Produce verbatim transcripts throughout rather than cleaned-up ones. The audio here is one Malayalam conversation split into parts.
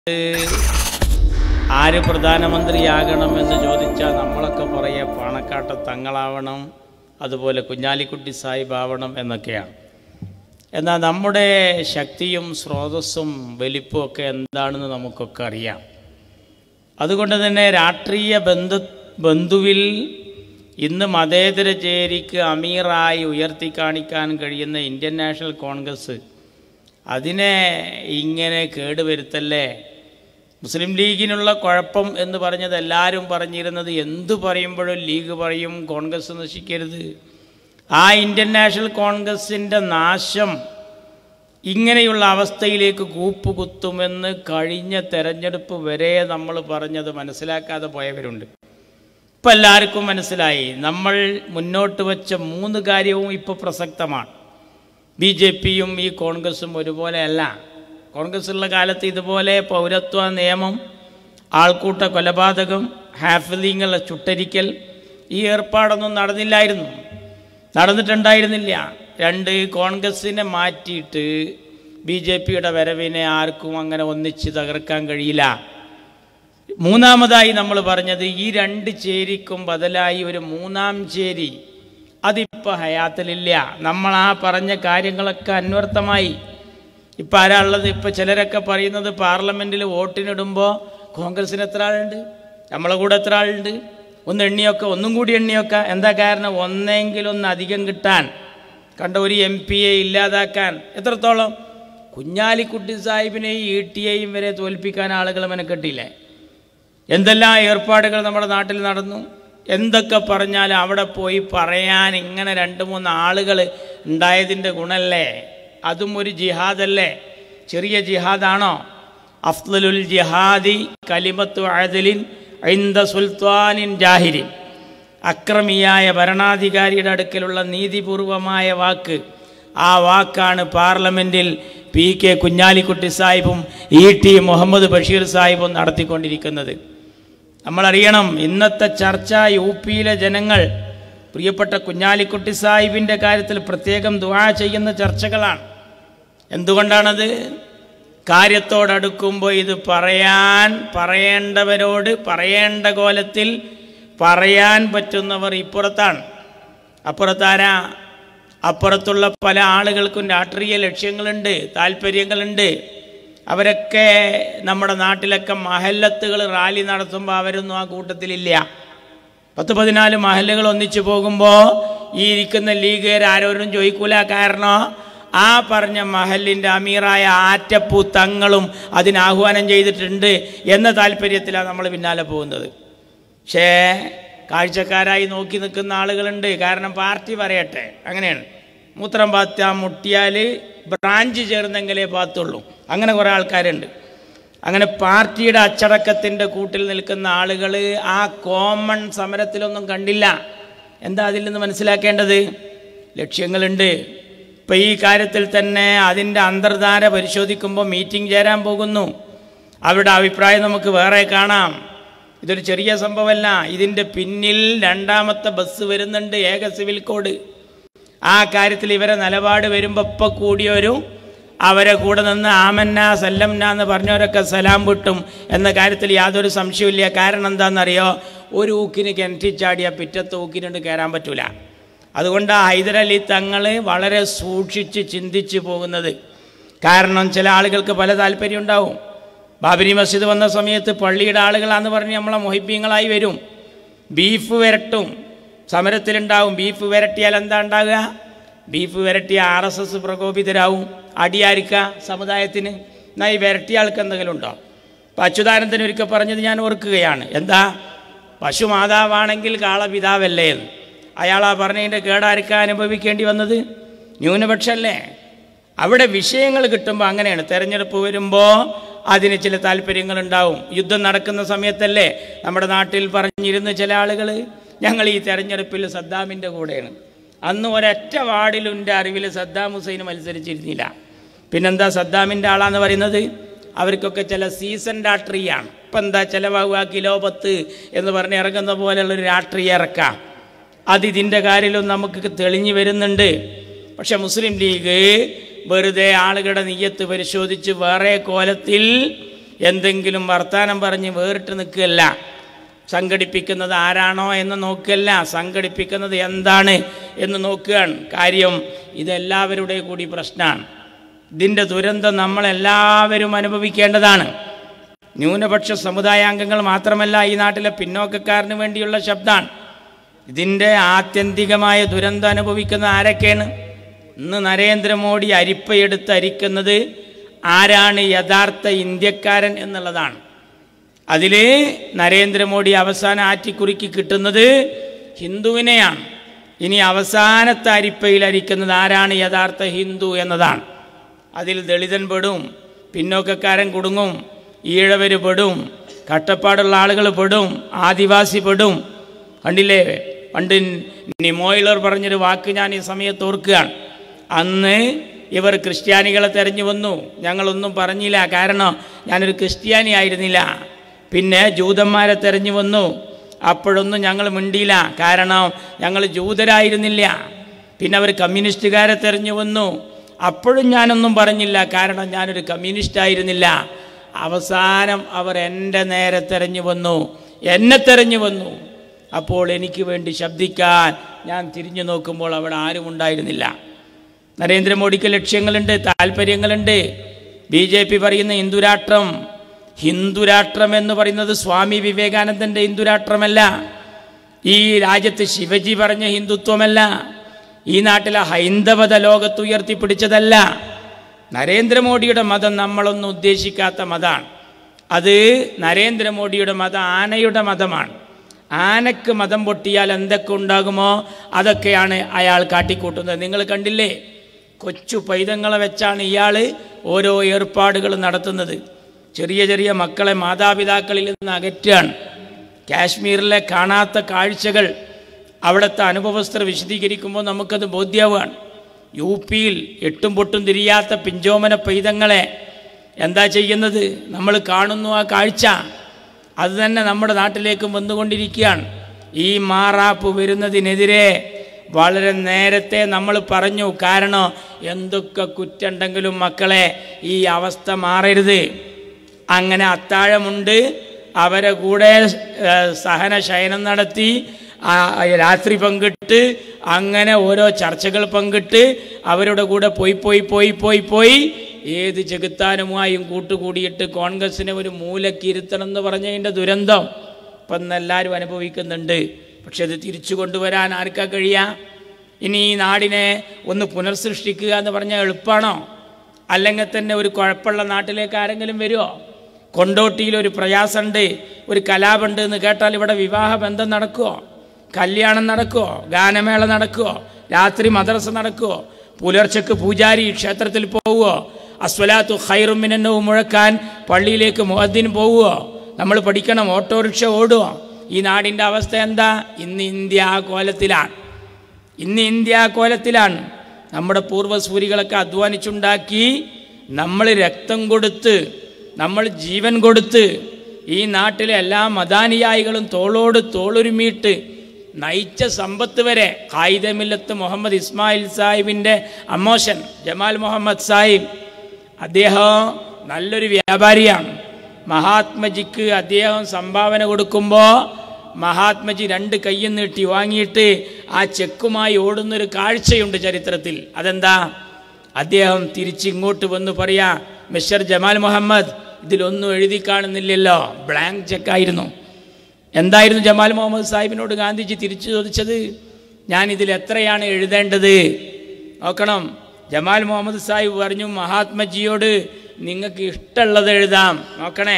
ആര് പ്രധാനമന്ത്രിയാകണമെന്ന് ചോദിച്ചാൽ നമ്മളൊക്കെ പറയുക പാണക്കാട്ട തങ്ങളാവണം, അതുപോലെ കുഞ്ഞാലിക്കുട്ടി സാഹിബ് ആവണം എന്നൊക്കെയാണ്. എന്നാൽ നമ്മുടെ ശക്തിയും സ്രോതസ്സും വലിപ്പവും ഒക്കെ എന്താണെന്ന് നമുക്കൊക്കെ അറിയാം. അതുകൊണ്ട് തന്നെ രാഷ്ട്രീയ ബന്ധു ബന്ധുവിൽ ഇന്ന് മതേതര ചേരിക്ക് അമീറായി ഉയർത്തി കാണിക്കാൻ കഴിയുന്ന ഇന്ത്യൻ നാഷണൽ കോൺഗ്രസ് അതിനെ ഇങ്ങനെ കേടുവരുത്തല്ലേ. മുസ്ലിം ലീഗിനുള്ള കുഴപ്പം എന്ന് പറഞ്ഞത് എല്ലാവരും പറഞ്ഞിരുന്നത് എന്തു പറയുമ്പോഴും ലീഗ് പറയും കോൺഗ്രസ് നശിക്കരുത്. ആ ഇന്ത്യൻ നാഷണൽ കോൺഗ്രസിൻ്റെ നാശം ഇങ്ങനെയുള്ള അവസ്ഥയിലേക്ക് കൂപ്പുകുത്തുമെന്ന് കഴിഞ്ഞ തെരഞ്ഞെടുപ്പ് വരെ നമ്മൾ പറഞ്ഞത് മനസ്സിലാക്കാതെ പോയവരുണ്ട്. ഇപ്പം എല്ലാവർക്കും മനസ്സിലായി. നമ്മൾ മുന്നോട്ട് വച്ച മൂന്ന് കാര്യവും ഇപ്പോൾ പ്രസക്തമാണ്. ബി ജെ പിയും ഈ കോൺഗ്രസും ഒരുപോലെയല്ല. കോൺഗ്രസ് ഉള്ള കാലത്ത് ഇതുപോലെ പൗരത്വ നിയമം, ആൾക്കൂട്ട കൊലപാതകം, ഹാഫിലിങ്ങളെ ചുട്ടരിക്കൽ, ഈ ഏർപ്പാടൊന്നും നടന്നില്ലായിരുന്നു, നടന്നിട്ടുണ്ടായിരുന്നില്ല. രണ്ട്, കോൺഗ്രസിനെ മാറ്റിയിട്ട് ബി ജെ പിയുടെ വരവിനെ ആർക്കും അങ്ങനെ ഒന്നിച്ച് തകർക്കാൻ കഴിയില്ല. മൂന്നാമതായി നമ്മൾ പറഞ്ഞത് ഈ രണ്ട് ചേരിക്കും ബദലായി ഒരു മൂന്നാം ചേരി അതിപ്പോൾ ഹയാത്തിലില്ല. നമ്മൾ ആ പറഞ്ഞ കാര്യങ്ങളൊക്കെ അന്വർത്ഥമായി. ഇപ്പം ആരാ ഉള്ളത്? ഇപ്പം ചിലരൊക്കെ പറയുന്നത് പാർലമെൻറ്റിൽ വോട്ടിനിടുമ്പോൾ കോൺഗ്രസ്സിന് എത്ര ആളുണ്ട്, നമ്മളെ കൂടെ എത്ര ആളുണ്ട്, ഒന്ന് എണ്ണിയൊക്കെ, ഒന്നും കൂടി എണ്ണിയൊക്കെ. എന്താ കാരണം? ഒന്നെങ്കിലും ഒന്ന് അധികം കിട്ടാൻ, കണ്ട ഒരു എം പിയെ ഇല്ലാതാക്കാൻ. എത്രത്തോളം? കുഞ്ഞാലിക്കുട്ടി സാഹിബിനെയും ഇ ടിയെയും വരെ തോൽപ്പിക്കാൻ ആളുകൾ മെനക്കെട്ടില്ലേ? എന്തെല്ലാം ഏർപ്പാടുകൾ നമ്മുടെ നാട്ടിൽ നടന്നു. എന്തൊക്കെ പറഞ്ഞാലും അവിടെ പോയി പറയാൻ ഇങ്ങനെ രണ്ട് മൂന്ന് ആളുകൾ ഉണ്ടായതിൻ്റെ ഗുണമല്ലേ? അതും ഒരു ജിഹാദല്ലേ? ചെറിയ ജിഹാദാണോ? അഫ്ളലുൽ ജിഹാദി കലിമത്തു അദലിൻ ഇൻദ സുൽത്താനിൻ ജാഹിരിൻ. അക്രമിയായ ഭരണാധികാരിയുടെ അടുക്കലുള്ള നീതിപൂർവമായ വാക്ക്, ആ വാക്കാണ് പാർലമെൻറ്റിൽ പി കെ കുഞ്ഞാലിക്കുട്ടി സാഹിബും ഇ ടി മുഹമ്മദ് ബഷീർ സാഹിബും നടത്തിക്കൊണ്ടിരിക്കുന്നത്. നമ്മളറിയണം, ഇന്നത്തെ ചർച്ച യു പിയിലെ ജനങ്ങൾ പ്രിയപ്പെട്ട കുഞ്ഞാലിക്കുട്ടി സാഹിബിൻ്റെ കാര്യത്തിൽ പ്രത്യേകം ദുആ ചെയ്യുന്ന ചർച്ചകളാണ്. എന്തുകൊണ്ടാണത്? കാര്യത്തോടടുക്കുമ്പോൾ ഇത് പറയാൻ, പറയേണ്ടവരോട് പറയേണ്ട കോലത്തിൽ പറയാൻ പറ്റുന്നവർ ഇപ്പുറത്താണ്. അപ്പുറത്താരാ? അപ്പുറത്തുള്ള പല ആളുകൾക്കും രാഷ്ട്രീയ ലക്ഷ്യങ്ങളുണ്ട്, താല്പര്യങ്ങളുണ്ട്. അവരൊക്കെ നമ്മുടെ നാട്ടിലൊക്കെ മഹല്ലത്തുകൾ റാലി നടത്തുമ്പോൾ അവരൊന്നും ആ കൂട്ടത്തിലില്ല. പത്ത് പതിനാല് മഹല്ലുകൾ ഒന്നിച്ചു പോകുമ്പോൾ ഈ ഇരിക്കുന്ന ലീഗുകാർ ആരോരും ചോദിക്കൂല. കാരണം ആ പറഞ്ഞ മഹലിൻ്റെ അമീറായ ആറ്റപ്പൂ തങ്ങളും അതിന് ആഹ്വാനം ചെയ്തിട്ടുണ്ട് എന്ന താല്പര്യത്തിലാണ് നമ്മൾ പിന്നാലെ പോകുന്നത്. പക്ഷേ കാഴ്ചക്കാരായി നോക്കി നിൽക്കുന്ന ആളുകളുണ്ട്. കാരണം പാർട്ടി പറയട്ടെ, അങ്ങനെയാണ്. മൂത്രം പാത്താൻ മുട്ടിയാൽ ബ്രാഞ്ച് ചേർന്നെങ്കിലേ പാത്തുള്ളൂ. അങ്ങനെ കുറേ ആൾക്കാരുണ്ട്. അങ്ങനെ പാർട്ടിയുടെ അച്ചടക്കത്തിൻ്റെ കൂട്ടിൽ നിൽക്കുന്ന ആളുകൾ ആ കോമൺ സമരത്തിലൊന്നും കണ്ടില്ല. എന്താ അതിൽ നിന്ന് മനസ്സിലാക്കേണ്ടത്? ലക്ഷ്യങ്ങളുണ്ട്. ഇപ്പം ഈ കാര്യത്തിൽ തന്നെ അതിൻ്റെ അന്തർധാര പരിശോധിക്കുമ്പോൾ മീറ്റിംഗ് ചേരാൻ പോകുന്നു. അവരുടെ അഭിപ്രായം നമുക്ക് വേറെ കാണാം. ഇതൊരു ചെറിയ സംഭവമല്ല. ഇതിൻ്റെ പിന്നിൽ രണ്ടാമത്തെ ബസ് വരുന്നുണ്ട്, ഏക സിവിൽ കോഡ്. ആ കാര്യത്തിൽ ഇവരെ നിലപാട് വരുമ്പോൾ ഇപ്പം കൂടിയൊരു അവരെ കൂടെ നിന്ന് ആമന്ന സല്ലംന എന്ന് പറഞ്ഞവരൊക്കെ സലാം വിട്ടും എന്ന കാര്യത്തിൽ യാതൊരു സംശയമില്ല. കാരണം എന്താണെന്നറിയോ? ഒരു ഊക്കിന് കിണറ്റിച്ചാടിയാൽ പിറ്റത്തെ ഊക്കിനുണ്ട് കയറാൻ പറ്റൂല. അതുകൊണ്ട് ഹൈദരലി തങ്ങൾ വളരെ സൂക്ഷിച്ച് ചിന്തിച്ച് പോകുന്നത്. കാരണം ചില ആളുകൾക്ക് പല താല്പര്യം ഉണ്ടാവും. ബാബരി മസ്ജിദ് വന്ന സമയത്ത് പള്ളിയുടെ ആളുകളാന്ന് പറഞ്ഞ് നമ്മളെ മൊഹിബീങ്ങളായി വരും. ബീഫ് വരട്ടും, സമരത്തിലുണ്ടാവും. ബീഫ് വരട്ടിയാൽ എന്താ ഉണ്ടാകുക? ബീഫ് വരട്ടിയ ആർ എസ് എസ് പ്രകോപിതരാവും. അടിയാരിക്ക സമുദായത്തിന്. എന്നാൽ ഈ വരട്ടിയ ആൾക്ക് എന്തെങ്കിലും ഉണ്ടോ? ഇപ്പം അച്യുതാനന്ദൻ ഒരിക്കൽ പറഞ്ഞത് ഞാൻ ഓർക്കുകയാണ്. എന്താ? പശു മാതാവാണെങ്കിൽ കാളപിതാവല്ലേ എന്ന്. അയാളാ പറഞ്ഞതിൻ്റെ കേടാരിക്ക അനുഭവിക്കേണ്ടി വന്നത്? ന്യൂനപക്ഷമല്ലേ? അവിടെ വിഷയങ്ങൾ കിട്ടുമ്പോൾ അങ്ങനെയാണ്. തെരഞ്ഞെടുപ്പ് വരുമ്പോൾ അതിന് ചില താല്പര്യങ്ങളുണ്ടാവും. യുദ്ധം നടക്കുന്ന സമയത്തല്ലേ നമ്മുടെ നാട്ടിൽ പറഞ്ഞിരുന്ന ചില ആളുകൾ, ഞങ്ങൾ ഈ തെരഞ്ഞെടുപ്പിൽ സദ്ദാമിൻ്റെ കൂടെയാണ്. അന്ന് ഒരൊറ്റ വാർഡിലും എൻ്റെ അറിവിൽ സദ്ദാം ഹുസൈൻ മത്സരിച്ചിരുന്നില്ല. പിന്നെന്താ സദ്ദാമിൻ്റെ ആളാന്ന് പറയുന്നത്? അവർക്കൊക്കെ ചില സീസൺ രാഷ്ട്രീയമാണ്. ഇപ്പം എന്താ ചിലവാകുക കിലോ പത്ത് എന്ന് പറഞ്ഞ് ഇറങ്ങുന്ന പോലെയുള്ളൊരു രാഷ്ട്രീയം ഇറക്കാം. അതിതിൻ്റെ കാര്യത്തിലും നമുക്ക് തെളിഞ്ഞു വരുന്നുണ്ട്. പക്ഷെ മുസ്ലിം ലീഗ് വെറുതെ ആളുകളുടെ നിയ്യത്ത് പരിശോധിച്ച് വേറെ കോലത്തിൽ എന്തെങ്കിലും വർത്തമാനം പറഞ്ഞ് വേറിട്ട് നിൽക്കുകയല്ല. സംഘടിപ്പിക്കുന്നത് ആരാണോ എന്ന് നോക്കുകയല്ല, സംഘടിപ്പിക്കുന്നത് എന്താണ് എന്ന് നോക്കുകയാണ്. കാര്യം ഇതെല്ലാവരുടെ കൂടി പ്രശ്നമാണ്. ഇതിൻ്റെ ദുരന്തം നമ്മളെല്ലാവരും അനുഭവിക്കേണ്ടതാണ്. ന്യൂനപക്ഷ സമുദായാംഗങ്ങൾ മാത്രമല്ല, ഈ നാട്ടിലെ പിന്നോക്കക്കാരന് വേണ്ടിയുള്ള ശബ്ദമാണ്. ഇതിൻ്റെ ആത്യന്തികമായ ദുരന്തം അനുഭവിക്കുന്ന ആരൊക്കെയാണ്? ഇന്ന് നരേന്ദ്രമോദി അരിപ്പയെടുത്ത് അരിക്കുന്നത് ആരാണ് യഥാർത്ഥ ഇന്ത്യക്കാരൻ എന്നുള്ളതാണ്. അതിൽ നരേന്ദ്രമോദി അവസാനം ആറ്റിക്കുറുക്കി കിട്ടുന്നത് ഹിന്ദുവിനെയാണ്. ഇനി അവസാനത്തെ അരിപ്പയിൽ അരിക്കുന്നത് ആരാണ് യഥാർത്ഥ ഹിന്ദു എന്നതാണ്. അതിൽ ദളിതൻ പെടും, പിന്നോക്കക്കാരൻ കുടുങ്ങും, ഈഴവർ പെടും, കട്ടപ്പാടുള്ള ആളുകൾ പെടും, ആദിവാസി പെടും. കണ്ടില്ലേ, പണ്ട് നിമോയിലർ പറഞ്ഞൊരു വാക്ക് ഞാൻ ഈ സമയത്ത് ഓർക്കുകയാണ്. അന്ന് ഇവർ ക്രിസ്ത്യാനികളെ തെരഞ്ഞു വന്നു, ഞങ്ങളൊന്നും പറഞ്ഞില്ല, കാരണം ഞാനൊരു ക്രിസ്ത്യാനി ആയിരുന്നില്ല. പിന്നെ ജൂതന്മാരെ തെരഞ്ഞു വന്നു, അപ്പോഴൊന്നും ഞങ്ങൾ മിണ്ടിയില്ല, കാരണം ഞങ്ങൾ ജൂതരായിരുന്നില്ല. പിന്നെ അവർ കമ്മ്യൂണിസ്റ്റുകാരെ തെരഞ്ഞു വന്നു, അപ്പോഴും ഞാനൊന്നും പറഞ്ഞില്ല, കാരണം ഞാനൊരു കമ്മ്യൂണിസ്റ്റ് ആയിരുന്നില്ല. അവസാനം അവർ എൻ്റെ നേരെ തെരഞ്ഞു വന്നു, എന്നെ തെരഞ്ഞു വന്നു. അപ്പോൾ എനിക്ക് വേണ്ടി ശബ്ദിക്കാൻ ഞാൻ തിരിഞ്ഞു നോക്കുമ്പോൾ അവിടെ ആരും ഉണ്ടായിരുന്നില്ല. നരേന്ദ്രമോദിക്ക് ലക്ഷ്യങ്ങളുണ്ട്, താല്പര്യങ്ങളുണ്ട്. ബി ജെ പി പറയുന്ന ഹിന്ദുരാഷ്ട്രം, ഹിന്ദുരാഷ്ട്രം എന്ന് പറയുന്നത് സ്വാമി വിവേകാനന്ദൻ്റെ ഹിന്ദുരാഷ്ട്രമല്ല, ഈ രാജ്യത്ത് ശിവജി പറഞ്ഞ ഹിന്ദുത്വമല്ല, ഈ നാട്ടിലെ ഹൈന്ദവത ലോകത്ത് ഉയർത്തിപ്പിടിച്ചതല്ല. നരേന്ദ്രമോദിയുടെ മതം നമ്മളൊന്നും ഉദ്ദേശിക്കാത്ത മതമാണ്. അത് നരേന്ദ്രമോദിയുടെ മതം ആനയുടെ മതമാണ്. ആനക്ക് മതം പൊട്ടിയാൽ എന്തൊക്കെ ഉണ്ടാകുമോ അതൊക്കെയാണ് അയാൾ കാട്ടിക്കൂട്ടുന്നത്. നിങ്ങൾ കണ്ടില്ലേ, കൊച്ചു പൈതങ്ങളെ വെച്ചാണ് ഇയാൾ ഓരോ ഏർപ്പാടുകൾ നടത്തുന്നത്. ചെറിയ ചെറിയ മക്കളെ മാതാപിതാക്കളിൽ നിന്ന് അകറ്റാണ്. കാശ്മീരിലെ കാണാത്ത കാഴ്ചകൾ അവിടുത്തെ അനുഭവസ്ഥർ വിശദീകരിക്കുമ്പോൾ നമുക്കത് ബോധ്യമാവുകയാണ്. യു പിയിൽ എട്ടും പൊട്ടും തിരിയാത്ത പിഞ്ചോമന പൈതങ്ങളെ എന്താ ചെയ്യുന്നത്? നമ്മൾ കാണുന്നു ആ കാഴ്ച. അത് തന്നെ നമ്മുടെ നാട്ടിലേക്കും വന്നുകൊണ്ടിരിക്കുകയാണ്. ഈ മാറാപ്പ് വരുന്നതിനെതിരെ വളരെ നേരത്തെ നമ്മൾ പറഞ്ഞു. കാരണം എന്തൊക്കെ കുറ്റുണ്ടെങ്കിലും മക്കളെ ഈ അവസ്ഥ മാറരുത്. അങ്ങനെ അത്താഴമുണ്ട്, അവരെ കൂടെ സഹന ശയനം നടത്തി, രാത്രി പങ്കിട്ട്, അങ്ങനെ ഓരോ ചർച്ചകൾ പങ്കിട്ട് അവരുടെ കൂടെ പോയി പോയി പോയി പോയി പോയി ഏത് ചെകുത്താനുമായും കൂട്ടുകൂടിയിട്ട് കോൺഗ്രസിനെ ഒരു മൂലക്ക് ഇരുത്തണം എന്ന് പറഞ്ഞതിൻ്റെ ദുരന്തം ഇപ്പം ഇന്നെല്ലാവരും അനുഭവിക്കുന്നുണ്ട്. പക്ഷെ അത് തിരിച്ചു കൊണ്ടുവരാൻ ആർക്കാ കഴിയുക? ഇനി ഈ നാടിനെ ഒന്ന് പുനർസൃഷ്ടിക്കുക എന്ന് പറഞ്ഞാൽ എളുപ്പമാണോ? അല്ലെങ്കിൽ തന്നെ ഒരു കുഴപ്പമുള്ള നാട്ടിലേക്ക് ആരെങ്കിലും വരുമോ? കൊണ്ടോട്ടിയിൽ ഒരു പ്രയാസമുണ്ട്, ഒരു കലാപുണ്ട് എന്ന് കേട്ടാൽ ഇവിടെ വിവാഹ ബന്ധം നടക്കുമോ? കല്യാണം നടക്കുമോ? ഗാനമേള നടക്കുമോ? രാത്രി മദ്രസ നടക്കുമോ? പുലർച്ചക്ക് പൂജാരി ക്ഷേത്രത്തിൽ പോവുമോ? അസ്വലാത്തു ഖൈറും മിനന്നവും മുഴക്കാൻ പള്ളിയിലേക്ക് മുഅദ്ദിൻ പോവുമോ? നമ്മൾ പഠിക്കണം, ഓട്ടോറിക്ഷ ഓടുമോ? ഈ നാടിൻ്റെ അവസ്ഥ എന്താ? ഇന്ന് ഇന്ത്യ ആ കോലത്തിലാണ്. ഇന്ന് ഇന്ത്യ ആ കോലത്തിലാണ്. നമ്മുടെ പൂർവ്വസൂരികളൊക്കെ അധ്വാനിച്ചുണ്ടാക്കി, നമ്മൾ രക്തം കൊടുത്ത്, നമ്മൾ ജീവൻ കൊടുത്ത്, ഈ നാട്ടിലെ എല്ലാ മദാനിയായികളും തോളോട് തോളൊരുമിയിട്ട് നയിച്ച സമ്പത്ത് വരെ ഖായിദമില്ലത്ത് മുഹമ്മദ് ഇസ്മായിൽ സാഹിബിൻ്റെ അമ്മോശൻ ജമാൽ മുഹമ്മദ് സാഹിബ്, അദ്ദേഹം നല്ലൊരു വ്യാപാരിയാണ്. മഹാത്മജിക്ക് അദ്ദേഹം സംഭാവന കൊടുക്കുമ്പോൾ മഹാത്മജി രണ്ട് കയ്യും നീട്ടി വാങ്ങിയിട്ട് ആ ചെക്കുമായി ഓടുന്നൊരു കാഴ്ചയുണ്ട് ചരിത്രത്തിൽ. അതെന്താ? അദ്ദേഹം തിരിച്ചിങ്ങോട്ട് വന്ന് പറയാ, മിസ്റ്റർ ജമാൽ മുഹമ്മദ്, ഇതിലൊന്നും എഴുതി കാണുന്നില്ലല്ലോ, ബ്ലാങ്ക് ചെക്കായിരുന്നു. എന്തായിരുന്നു ജമാൽ മുഹമ്മദ് സാഹിബിനോട് ഗാന്ധിജി തിരിച്ചു ചോദിച്ചത്? ഞാൻ ഇതിൽ എത്രയാണ് എഴുതേണ്ടത്? നോക്കണം. ജമാൽ മുഹമ്മദ് സാഹിബ് പറഞ്ഞു മഹാത്മജിയോട്, നിങ്ങൾക്ക് ഇഷ്ടമുള്ളത് എഴുതാം. നോക്കണേ,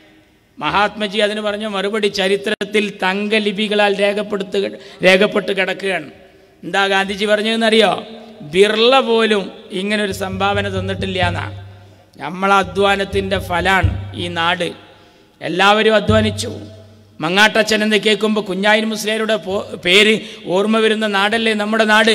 മഹാത്മജി അതിന് പറഞ്ഞ മറുപടി ചരിത്രത്തിൽ തങ്കലിപികളാൽ രേഖപ്പെടുത്തു രേഖപ്പെട്ട് കിടക്കുകയാണ്. എന്താ ഗാന്ധിജി പറഞ്ഞതെന്നറിയോ? ബിർള പോലും ഇങ്ങനൊരു സംഭാവന തന്നിട്ടില്ല എന്നാണ്. നമ്മളെ അധ്വാനത്തിൻ്റെ ഫലാണ് ഈ നാട്. എല്ലാവരും അധ്വാനിച്ചു. മങ്ങാട്ടച്ഛൻ എന്ന് കേൾക്കുമ്പോൾ കുഞ്ഞായിൻ മുസ്ലിയാരുടെ പേര് ഓർമ്മ വരുന്ന നാടല്ലേ നമ്മുടെ നാട്.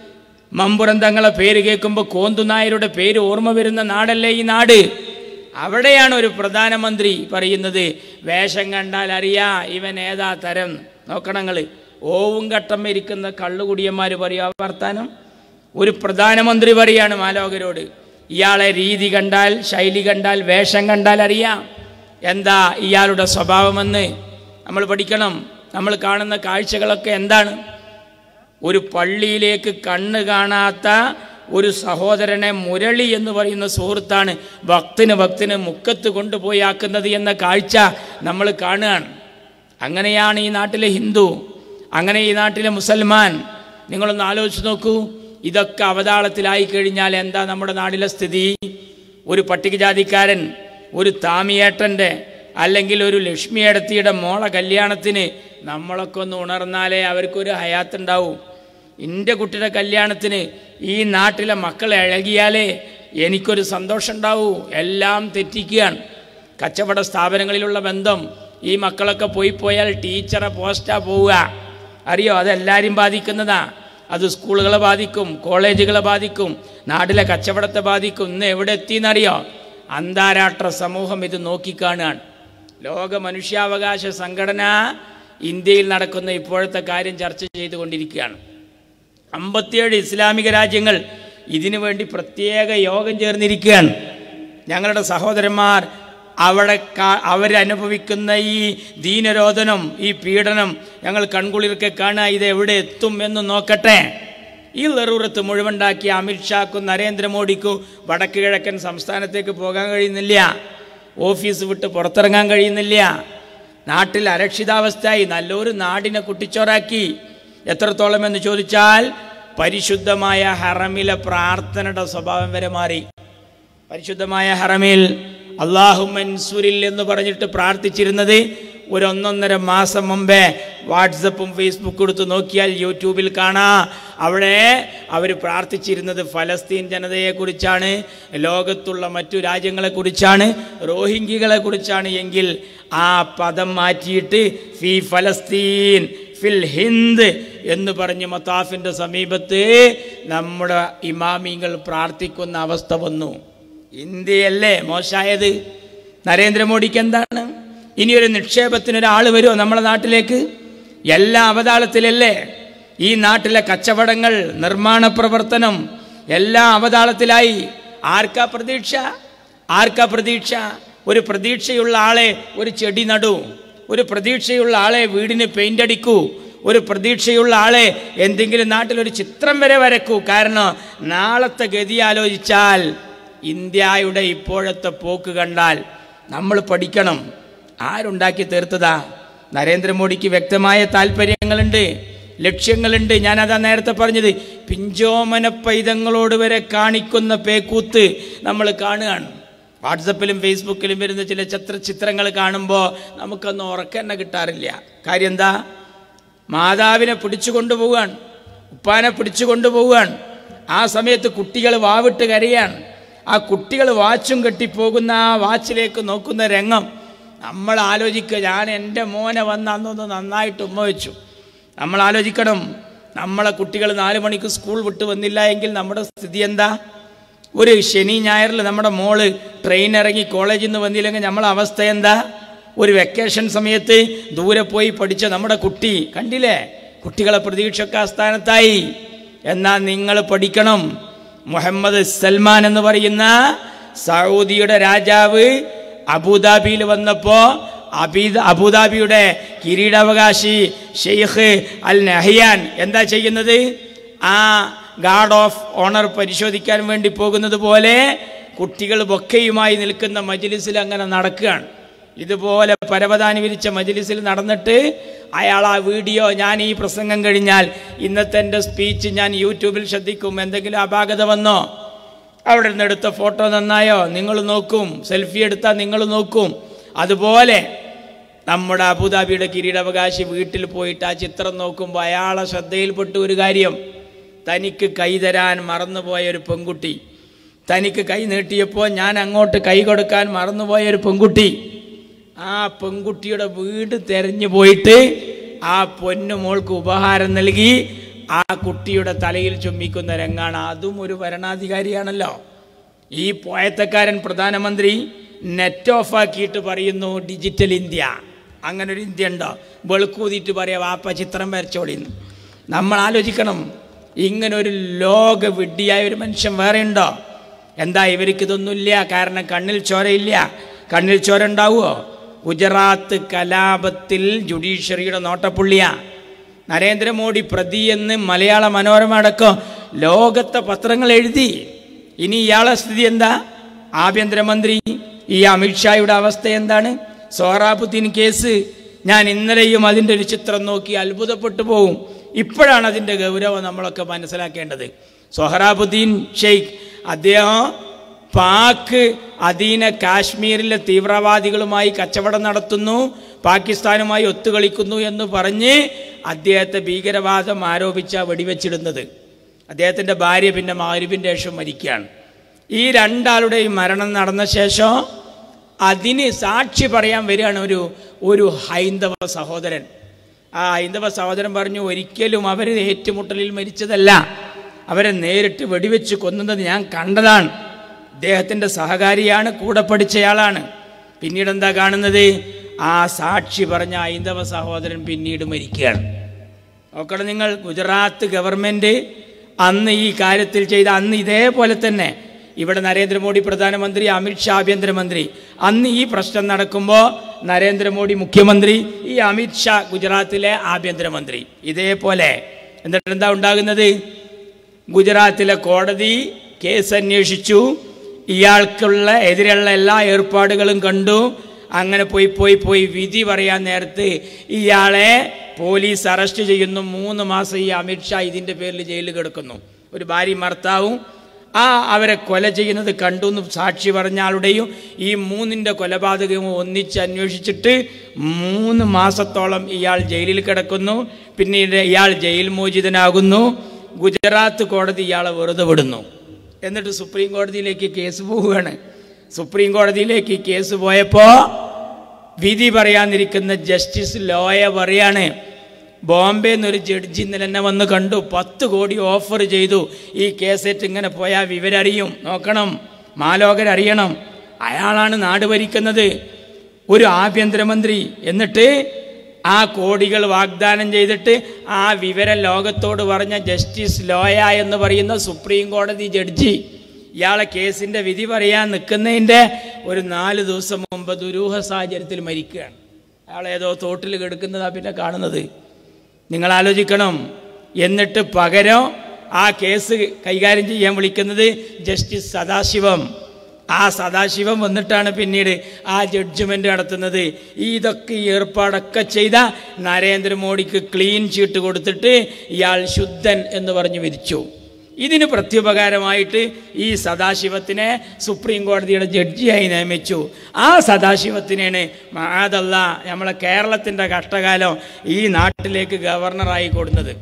മമ്പുറം തങ്ങളെ പേര് കേൾക്കുമ്പോൾ കോന്തുനായരുടെ പേര് ഓർമ്മ വരുന്ന നാടല്ലേ ഈ നാട്. അവിടെയാണ് ഒരു പ്രധാനമന്ത്രി പറയുന്നത്, വേഷം കണ്ടാൽ അറിയാ ഇവൻ ഏതാ തരം. നോക്കണങ്ങൾ, ഓവും ഘട്ടം ഇരിക്കുന്ന കള്ളുകുടിയന്മാർ പറയുക വർത്താനം. ഒരു പ്രധാനമന്ത്രി പറയാണ് മാലോകരോട്, ഇയാളെ രീതി കണ്ടാൽ, ശൈലി കണ്ടാൽ, വേഷം കണ്ടാൽ അറിയാം. എന്താ ഇയാളുടെ സ്വഭാവമെന്ന് നമ്മൾ പഠിക്കണം. നമ്മൾ കാണുന്ന കാഴ്ചകളൊക്കെ എന്താണ്? ഒരു പള്ളിയിലേക്ക് കണ്ണ് കാണാത്ത ഒരു സഹോദരനെ മുരളി എന്ന് പറയുന്ന സുഹൃത്താണ് ഭക്തിന് ഭക്തിന് മുക്കത്ത് കൊണ്ടുപോയി ആക്കുന്നത് എന്ന കാഴ്ച നമ്മൾ കാണുകയാണ്. അങ്ങനെയാണ് ഈ നാട്ടിലെ ഹിന്ദു, അങ്ങനെ ഈ നാട്ടിലെ മുസൽമാൻ. നിങ്ങളൊന്ന് ആലോചിച്ച് നോക്കൂ, ഇതൊക്കെ അവതാളത്തിലായി കഴിഞ്ഞാൽ എന്താ നമ്മുടെ നാട്ടിലെ സ്ഥിതി? ഒരു പട്ടികജാതിക്കാരൻ ഒരു താമിയേട്ടൻ്റെ അല്ലെങ്കിൽ ഒരു ലക്ഷ്മിയേടത്തിയുടെ മോളെ കല്യാണത്തിന് നമ്മളൊക്കെ ഒന്ന് ഉണർന്നാലേ അവർക്കൊരു ഹയാത്തുണ്ടാവും. എൻ്റെ കുട്ടിയുടെ കല്യാണത്തിന് ഈ നാട്ടിലെ മക്കളെ ഇഴകിയാലേ എനിക്കൊരു സന്തോഷം ഉണ്ടാവൂ. എല്ലാം തെറ്റിക്കുകയാണ്. കച്ചവട സ്ഥാപനങ്ങളിലുള്ള ബന്ധം, ഈ മക്കളൊക്കെ പോയി പോയാൽ ടീച്ചറെ പോസ്റ്റാ പോവുക, അറിയോ? അതെല്ലാവരും ബാധിക്കുന്നതാ. അത് സ്കൂളുകളെ ബാധിക്കും, കോളേജുകളെ ബാധിക്കും, നാട്ടിലെ കച്ചവടത്തെ ബാധിക്കും. ഇന്ന് എവിടെ എത്തിയെന്നറിയോ? അന്താരാഷ്ട്ര സമൂഹം ഇത് നോക്കിക്കാണുകയാണ്. ലോക മനുഷ്യാവകാശ സംഘടന ഇന്ത്യയിൽ നടക്കുന്ന ഇപ്പോഴത്തെ കാര്യം ചർച്ച ചെയ്തുകൊണ്ടിരിക്കുകയാണ്. അമ്പത്തിയേഴ് ഇസ്ലാമിക രാജ്യങ്ങൾ ഇതിനു വേണ്ടി പ്രത്യേക യോഗം ചേർന്നിരിക്കുകയാണ്. ഞങ്ങളുടെ സഹോദരന്മാർ അവിടെ അവരനുഭവിക്കുന്ന ഈ ദീനരോധനം, ഈ പീഡനം ഞങ്ങൾ കൺകുളിർക്കെ കാണുക. ഇത് എവിടെ എത്തും എന്ന് നോക്കട്ടെ. ഈ ലറൂറത്ത് മുഴുവനുണ്ടാക്കിയ അമിത്ഷാക്കും നരേന്ദ്രമോദിക്കും വടക്ക് കിഴക്കൻ സംസ്ഥാനത്തേക്ക് പോകാൻ കഴിയുന്നില്ല, ഓഫീസ് വിട്ട് പുറത്തിറങ്ങാൻ കഴിയുന്നില്ല. നാട്ടിൽ അരക്ഷിതാവസ്ഥയായി, നല്ലൊരു നാടിനെ കുട്ടിച്ചോറാക്കി. എത്രത്തോളം എന്ന് ചോദിച്ചാൽ പരിശുദ്ധമായ ഹറമിലെ പ്രാർത്ഥനയുടെ സ്വഭാവം വരെ മാറി. പരിശുദ്ധമായ ഹറമിൽ അല്ലാഹുമ്മൻസുരിൽ എന്ന് പറഞ്ഞിട്ട് പ്രാർത്ഥിച്ചിരുന്നത് ഒരു ഒന്നൊന്നര മാസം മുമ്പേ വാട്സപ്പും ഫേസ്ബുക്കും എടുത്ത് നോക്കിയാൽ യൂട്യൂബിൽ കാണാം. അവിടെ അവർ പ്രാർത്ഥിച്ചിരുന്നത് ഫലസ്തീൻ ജനതയെക്കുറിച്ചാണ്, ലോകത്തുള്ള മറ്റു രാജ്യങ്ങളെക്കുറിച്ചാണ്, റോഹിംഗ്യകളെ കുറിച്ചാണ്. എങ്കിൽ ആ പദം മാറ്റിയിട്ട് ഫി ഫലസ്തീൻ ഫിൽ ഹിന്ദ് എന്ന് പറഞ്ഞ് മത്താഫിൻ്റെ സമീപത്ത് നമ്മുടെ ഇമാമിങ്ങൾ പ്രാർത്ഥിക്കുന്ന അവസ്ഥ വന്നു. ഇന്ത്യയല്ലേ മോശമായത്? നരേന്ദ്രമോദിക്ക് എന്താണ്? ഇനിയൊരു നിക്ഷേപത്തിനൊരാൾ വരുമോ നമ്മുടെ നാട്ടിലേക്ക്? എല്ലാ അവതാളത്തിലല്ലേ? ഈ നാട്ടിലെ കച്ചവടങ്ങൾ, നിർമ്മാണ പ്രവർത്തനം എല്ലാം അവതാളത്തിലായി. ആർക്കാ പ്രതീക്ഷ? ആർക്കാ പ്രതീക്ഷ? ഒരു പ്രതീക്ഷയുള്ള ആളെ ഒരു ചെടി നടൂ, ഒരു പ്രതീക്ഷയുള്ള ആളെ വീടിന് പെയിൻ്റ് അടിക്കൂ, ഒരു പ്രതീക്ഷയുള്ള ആളെ എന്തെങ്കിലും നാട്ടിലൊരു ചിത്രം വരെ വരക്കൂ. കാരണം നാളത്തെ ഗതി ആലോചിച്ചാൽ, ഇന്ത്യയുടെ ഇപ്പോഴത്തെ പോക്ക് കണ്ടാൽ നമ്മൾ പഠിക്കണം. ആരുണ്ടാക്കി തീർത്തതാ? നരേന്ദ്രമോദിക്ക് വ്യക്തമായ താല്പര്യങ്ങളുണ്ട്, ലക്ഷ്യങ്ങളുണ്ട്. ഞാനതാ നേരത്തെ പറഞ്ഞത്. പിഞ്ചോമന പൈതങ്ങളോട് വരെ കാണിക്കുന്ന പേക്കൂത്ത് നമ്മൾ കാണുകയാണ്. വാട്സപ്പിലും ഫേസ്ബുക്കിലും വരുന്ന ചില ചിത്ര ചിത്രങ്ങൾ കാണുമ്പോൾ നമുക്കൊന്നും ഉറക്കന്നെ കിട്ടാറില്ല. കാര്യം എന്താ? മാതാവിനെ പിടിച്ചു കൊണ്ടുപോവുകയാണ്, ഉപ്പാനെ പിടിച്ചു കൊണ്ടുപോവുകയാണ്. ആ സമയത്ത് കുട്ടികൾ വാവിട്ട് കരയാണ്. ആ കുട്ടികൾ വാച്ചും കെട്ടിപ്പോകുന്ന ആ വാച്ചിലേക്ക് നോക്കുന്ന രംഗം നമ്മൾ ആലോചിക്കുക. ഞാൻ എൻ്റെ മോനെ വന്ന് അന്നൊന്ന് നന്നായിട്ട് ഉമ്മ വെച്ചു. നമ്മൾ ആലോചിക്കണം, നമ്മളെ കുട്ടികൾ നാല് മണിക്ക് സ്കൂൾ വിട്ട് വന്നില്ല എങ്കിൽ നമ്മുടെ സ്ഥിതി എന്താ? ഒരു ശനി ഞായറിൽ നമ്മുടെ മോള് ട്രെയിൻ ഇറങ്ങി കോളേജിൽ നിന്ന് വന്നില്ലെങ്കിൽ നമ്മളെ അവസ്ഥ എന്താ? ഒരു വെക്കേഷൻ സമയത്ത് ദൂരെ പോയി പഠിച്ച നമ്മുടെ കുട്ടി കണ്ടില്ലേ? കുട്ടികളെ പ്രതീക്ഷയൊക്കെ ആസ്ഥാനത്തായി. എന്നാൽ നിങ്ങൾ പഠിക്കണം, മുഹമ്മദ് സൽമാൻ എന്ന് പറയുന്ന സൗദിയുടെ രാജാവ് അബുദാബിയിൽ വന്നപ്പോൾ അബീദ് അബുദാബിയുടെ കിരീടാവകാശി ഷെയ്ഖ് അൽ നഹ്യാൻ എന്താ ചെയ്യുന്നത്? ആ ഗാർഡ് ഓഫ് ഓണർ പരിശോധിക്കാൻ വേണ്ടി പോകുന്നത് പോലെ കുട്ടികൾ ബൊക്കയുമായി നിൽക്കുന്ന മജ്ലിസിൽ അങ്ങനെ നടക്കുകയാണ്. ഇതുപോലെ പരവതാനി വിരിച്ച മജ്ലിസിൽ നടന്നിട്ട് അയാൾ ആ വീഡിയോ, ഞാൻ ഈ പ്രസംഗം കഴിഞ്ഞാൽ ഇന്നത്തെ എൻ്റെ സ്പീച്ച് ഞാൻ യൂട്യൂബിൽ ശ്രദ്ധിക്കും, എന്തെങ്കിലും അപാകത വന്നോ, അവിടെ നിന്ന് എടുത്ത ഫോട്ടോ നന്നായോ നിങ്ങൾ നോക്കും, സെൽഫി എടുത്താൽ നിങ്ങൾ നോക്കും. അതുപോലെ നമ്മുടെ അബുദാബിയുടെ കിരീടാവകാശി വീട്ടിൽ പോയിട്ട് ആ ചിത്രം നോക്കുമ്പോൾ അയാളെ ശ്രദ്ധയിൽപ്പെട്ട ഒരു കാര്യം, തനിക്ക് കൈ തരാൻ മറന്നുപോയ ഒരു പെൺകുട്ടി, തനിക്ക് കൈ നീട്ടിയപ്പോൾ ഞാൻ അങ്ങോട്ട് കൈ കൊടുക്കാൻ മറന്നുപോയ ഒരു പെൺകുട്ടി, ആ പെൺകുട്ടിയുടെ വീട് തെരഞ്ഞു പോയിട്ട് ആ പൊന്നു മോൾക്ക് ഉപഹാരം നൽകി ആ കുട്ടിയുടെ തലയിൽ ചുംബിക്കുന്ന രംഗാണ്. അതും ഒരു ഭരണാധികാരിയാണല്ലോ. ഈ പോയത്തക്കാരൻ പ്രധാനമന്ത്രി നെറ്റ് ഓഫ് ആക്കിയിട്ട് പറയുന്നു ഡിജിറ്റൽ ഇന്ത്യ. അങ്ങനെ ഒരു ഇന്ത്യ ഉണ്ടോ? വെളുക്കൂതിയിട്ട് പറയാം വാപ്പ ചിത്രം വരച്ചോളിന്ന്. നമ്മൾ ആലോചിക്കണം, ഇങ്ങനെ ഒരു ലോക വിഡ്ഢിയായ ഒരു മനുഷ്യൻ വേറെ ഉണ്ടോ? എന്താ ഇവർക്കിതൊന്നുമില്ല? കാരണം കണ്ണിൽ ചോരയില്ല. കണ്ണിൽ ചോര ഉണ്ടാവുമോ? ഗുജറാത്ത് കലാപത്തിൽ ജുഡീഷ്യറിയുടെ നോട്ടപ്പുള്ളിയ നരേന്ദ്രമോദി പ്രതി എന്ന് മലയാള മനോരമ അടക്കം ലോകത്തെ പത്രങ്ങൾ എഴുതി. ഇനി ഇയാളെ സ്ഥിതി എന്താ? ആഭ്യന്തരമന്ത്രി ഈ അമിത്ഷായുടെ അവസ്ഥ എന്താണ്? സോഹ്റാബുദ്ദീൻ കേസ് ഞാൻ ഇന്നലെയും അതിൻ്റെ ഒരു ചിത്രം നോക്കി അത്ഭുതപ്പെട്ടു പോകും. ഇപ്പോഴാണ് അതിൻ്റെ ഗൗരവം നമ്മളൊക്കെ മനസ്സിലാക്കേണ്ടത്. സോഹ്റാബുദ്ദീൻ ഷെയ്ഖ് അദ്ദേഹം പാക് അധീന കാശ്മീരിലെ തീവ്രവാദികളുമായി കച്ചവടം നടത്തുന്നു, പാകിസ്ഥാനുമായി ഒത്തുകളിക്കുന്നു എന്ന് പറഞ്ഞ് അദ്ദേഹത്തെ ഭീകരവാദം ആരോപിച്ച വെടിവെച്ചിടുന്നത്. അദ്ദേഹത്തിൻ്റെ ഭാര്യ പിന്നെ മഗ്‌രിബിൻ്റെ ശേഷം മരിക്കുകയാണ്. ഈ രണ്ടാളുടെയും മരണം നടന്ന ശേഷം അതിന് സാക്ഷി പറയാൻ വരികയാണ് ഒരു ഒരു ഹൈന്ദവ സഹോദരൻ. ആ ഹൈന്ദവ സഹോദരൻ പറഞ്ഞു, ഒരിക്കലും അവർ ഏറ്റുമുട്ടലിൽ മരിച്ചതല്ല, അവരെ നേരിട്ട് വെടിവെച്ച് കൊന്നത് ഞാൻ കണ്ടതാണ്. അദ്ദേഹത്തിൻ്റെ സഹകാരിയാണ്, കൂടെ പഠിച്ചയാളാണ്. പിന്നീട് എന്താ കാണുന്നത്? ആ സാക്ഷി പറഞ്ഞ ഹൈന്ദവ സഹോദരൻ പിന്നീട് മരിക്കുകയാണ്. നോക്കണം നിങ്ങൾ, ഗുജറാത്ത് ഗവൺമെൻറ് അന്ന് ഈ കാര്യത്തിൽ ചെയ്ത അന്ന് ഇതേപോലെ തന്നെ ഇവിടെ നരേന്ദ്രമോദി പ്രധാനമന്ത്രി, അമിത്ഷാ ആഭ്യന്തരമന്ത്രി. അന്ന് ഈ പ്രശ്നം നടക്കുമ്പോൾ നരേന്ദ്രമോദി മുഖ്യമന്ത്രി, ഈ അമിത്ഷാ ഗുജറാത്തിലെ ആഭ്യന്തരമന്ത്രി. ഇതേപോലെ എന്നിട്ട് എന്താ ഉണ്ടാകുന്നത്? ഗുജറാത്തിലെ കോടതി കേസ് അന്വേഷിച്ചു, ഇയാൾക്കുള്ള എതിരെയുള്ള എല്ലാ ഏർപ്പാടുകളും കണ്ടു. അങ്ങനെ പോയി പോയി പോയി വിധി പറയാൻ നേരത്ത് ഇയാളെ പോലീസ് അറസ്റ്റ് ചെയ്യുന്നു. മൂന്ന് മാസം ഈ അമിത്ഷാ ഇതിൻ്റെ പേരിൽ ജയിലിൽ കിടക്കുന്നു. ഒരു ഭാര്യയും ഭർത്താവും ആ അവരെ കൊല ചെയ്യുന്നത് കണ്ടു എന്ന് സാക്ഷി പറഞ്ഞ ആളുടെയും ഈ മൂന്നിൻ്റെ കൊലപാതകവും ഒന്നിച്ച് അന്വേഷിച്ചിട്ട് മൂന്ന് മാസത്തോളം ഇയാൾ ജയിലിൽ കിടക്കുന്നു. പിന്നീട് ഇയാൾ ജയിൽ മോചിതനാകുന്നു. ഗുജറാത്ത് കോടതി ഇയാളെ വെറുതെ വിടുന്നു. എന്നിട്ട് സുപ്രീം കോടതിയിലേക്ക് കേസ് പോവുകയാണ്. സുപ്രീം കോടതിയിലേക്ക് കേസ് പോയപ്പോൾ വിധി പറയാനിരിക്കുന്ന ജസ്റ്റിസ് ലോയ പറയാണ്, ബോംബെ എന്നൊരു ജഡ്ജി ഇന്നലെ എന്നെ വന്ന് കണ്ടു, പത്ത് കോടി ഓഫർ ചെയ്തു, ഈ കേസേറ്റ് ഇങ്ങനെ പോയാൽ വിവരറിയും, നോക്കണം, മാലോകരറിയണം, അയാളാണ് നാട് ഭരിക്കുന്നത്, ഒരു ആഭ്യന്തരമന്ത്രി. എന്നിട്ട് ആ കോടികൾ വാഗ്ദാനം ചെയ്തിട്ട് ആ വിവരം ലോകത്തോട് പറഞ്ഞ ജസ്റ്റിസ് ലോയ എന്ന് പറയുന്ന സുപ്രീം കോടതി ജഡ്ജി ഇയാളെ കേസിൻ്റെ വിധി പറയാൻ നിൽക്കുന്നതിൻ്റെ ഒരു നാല് ദിവസം മുമ്പ് ദുരൂഹ സാഹചര്യത്തിൽ മരിക്കുകയാണ്. അയാളേതോ തോട്ടിൽ കിടക്കുന്നതാണ് പിന്നെ കാണുന്നത്. നിങ്ങൾ ആലോചിക്കണം. എന്നിട്ട് പകരം ആ കേസ് കൈകാര്യം ചെയ്യാൻ വിളിക്കുന്നത് ജസ്റ്റിസ് സദാശിവം. ആ സദാശിവം വന്നിട്ടാണ് പിന്നീട് ആ ജഡ്ജ്മെൻ്റ് നടത്തുന്നത്. ഇതൊക്കെ ഏർപ്പാടൊക്കെ ചെയ്ത നരേന്ദ്രമോദിക്ക് ക്ലീൻ ചീട്ട് കൊടുത്തിട്ട് ഇയാൾ ശുദ്ധൻ എന്ന് പറഞ്ഞ് വിധിച്ചു. ഇതിന് പ്രത്യുപകാരമായിട്ട് ഈ സദാശിവത്തിനെ സുപ്രീം കോടതിയുടെ ജഡ്ജിയായി നിയമിച്ചു. ആ സദാശിവത്തിനാണ് മഅദല്ല നമ്മളെ കേരളത്തിൻ്റെ കഷ്ടകാലം ഈ നാട്ടിലേക്ക് ഗവർണറായി കൊടുക്കുന്നത്.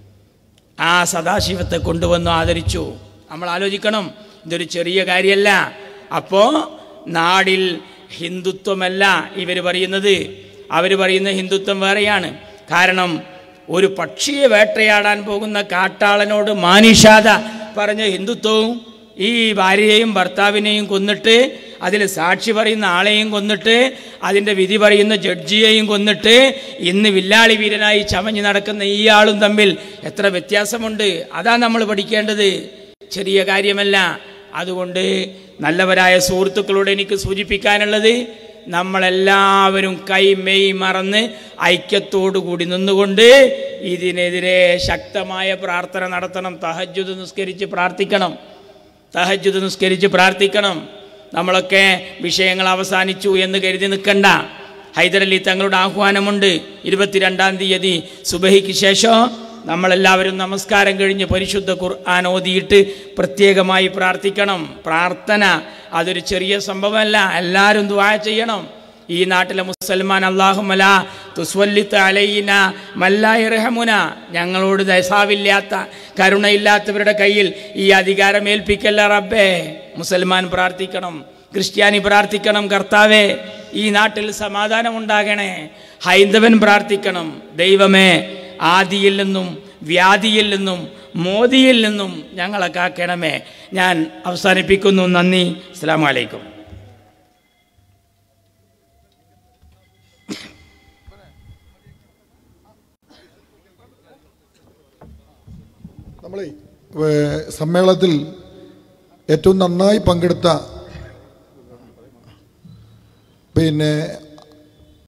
ആ സദാശിവത്തെ കൊണ്ടുവന്ന് ആദരിച്ചു. നമ്മൾ ആലോചിക്കണം, ഇതൊരു ചെറിയ കാര്യമല്ല. അപ്പോൾ നാടിൽ ഹിന്ദുത്വമല്ല ഇവർ പറയുന്നത്. അവർ പറയുന്ന ഹിന്ദുത്വം വേറെയാണ്. കാരണം ഒരു പക്ഷിയെ വേട്ടയാടാൻ പോകുന്ന കാട്ടാളനോട് മാനിഷാദ പറഞ്ഞ ഹിന്ദുത്വവും ഈ ഭാര്യയെയും ഭർത്താവിനെയും കൊന്നിട്ട് അതിൽ സാക്ഷി പറയുന്ന ആളെയും കൊന്നിട്ട് അതിൻ്റെ വിധി പറയുന്ന ജഡ്ജിയെയും കൊന്നിട്ട് ഇന്ന് വില്ലാളി വീരനായി ചമഞ്ഞ് നടക്കുന്ന ഈ ആളും തമ്മിൽ എത്ര വ്യത്യാസമുണ്ട്. അതാ നമ്മൾ പഠിക്കേണ്ടത്, ചെറിയ കാര്യമല്ല. അതുകൊണ്ട് നല്ലവരായ സുഹൃത്തുക്കളോട് എനിക്ക് സൂചിപ്പിക്കാനുള്ളത്, നമ്മളെല്ലാവരും കൈ മെയ് മറന്ന് ഐക്യത്തോടു കൂടി നിന്നുകൊണ്ട് ഇതിനെതിരെ ശക്തമായ പ്രാർത്ഥന നടത്തണം. തഹജ്ജുദ് നിസ്കരിച്ച് പ്രാർത്ഥിക്കണം, തഹജ്ജുദ് നിസ്കരിച്ച് പ്രാർത്ഥിക്കണം. നമ്മളൊക്കെ വിഷയങ്ങൾ അവസാനിച്ചു എന്ന് കരുതി നിൽക്കണ്ട. ഹൈദരലി തങ്ങളുടെ ആഹ്വാനമുണ്ട്. ഇരുപത്തിരണ്ടാം തീയതി സുബഹിക്ക് ശേഷം നമ്മളെല്ലാവരും നമസ്കാരം കഴിഞ്ഞ് പരിശുദ്ധ ഖുർആൻ ഓതിയിട്ട് പ്രത്യേകമായി പ്രാർത്ഥിക്കണം. പ്രാർത്ഥന അതൊരു ചെറിയ സംഭവമല്ല. എല്ലാവരും ദുആ ചെയ്യണം. ഈ നാട്ടിലെ മുസൽമാൻ അല്ലാഹുമ്മ ലാ തുസ്വല്ലിത്ത് അലൈന മല്ലാ യർഹമുന, ഞങ്ങളോട് ദയസാവില്ലാത്ത കരുണയില്ലാത്തവരുടെ കയ്യിൽ ഈ അധികാരം ഏൽപ്പിക്കല്ല റബ്ബേ. മുസൽമാൻ പ്രാർത്ഥിക്കണം, ക്രിസ്ത്യാനി പ്രാർത്ഥിക്കണം, കർത്താവേ ഈ നാട്ടിൽ സമാധാനം ഉണ്ടാകണേ. ഹൈന്ദവൻ പ്രാർത്ഥിക്കണം, ദൈവമേ ആദിയിൽ നിന്നും വ്യാധിയിൽ നിന്നും മോദിയിൽ നിന്നും ഞങ്ങളെ കാക്കണമേ. ഞാൻ അവസാനിപ്പിക്കുന്നു. നന്ദി. അസ്സലാമു അലൈക്കും. നമ്മളെ സമ്മേളനത്തിൽ ഏറ്റവും നന്നായി പങ്കെടുത്ത പിന്നെ